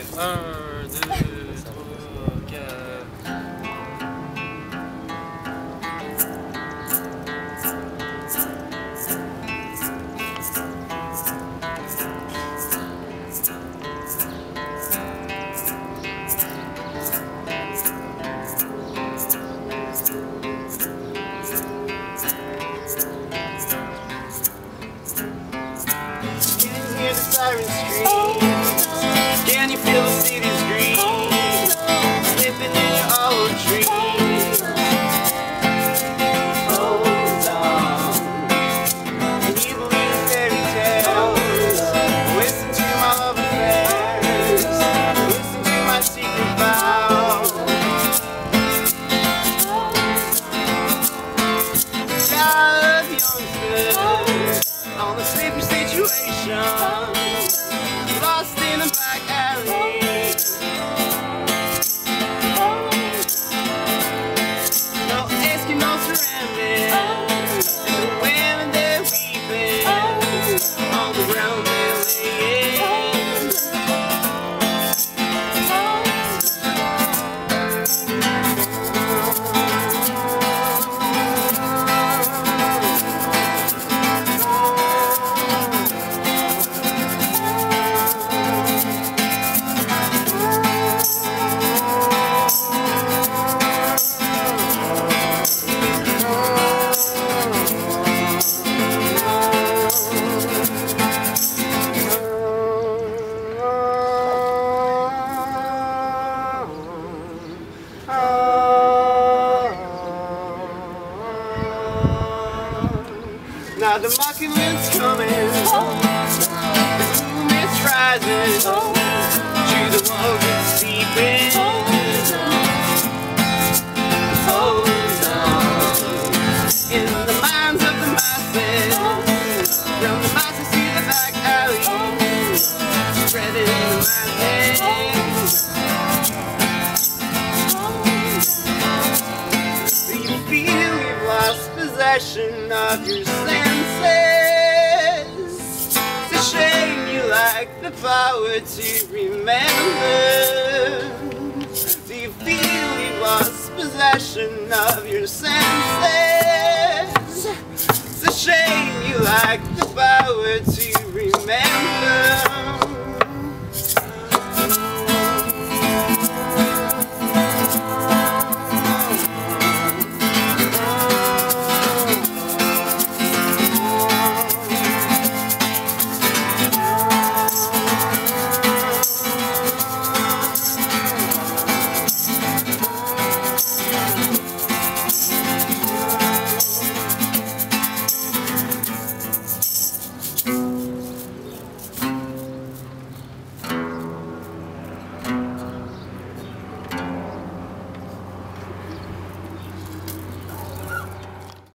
1, 2, 3, 4. Hear the sirens scream. Can you feel the city's green? Slipping in your old dreams. Hold on. Can you believe the fairy tales? Listen to my love affairs. Listen to my secret vows. God, youngsters, on the sleepy situation, lost in a back alley. No Eskimo surrounded, and the women they're weeping on the ground they're laying. Now the mocking's coming, the moon is rising, to the world is sleeping. Hold on, in the minds of the masses, from the masses to the back alley, spreading the madness. Do you feel you've lost possession of your senses? It's a shame you lack the power to remember. Do you feel you've lost possession of your senses? It's a shame you lack the power to remember.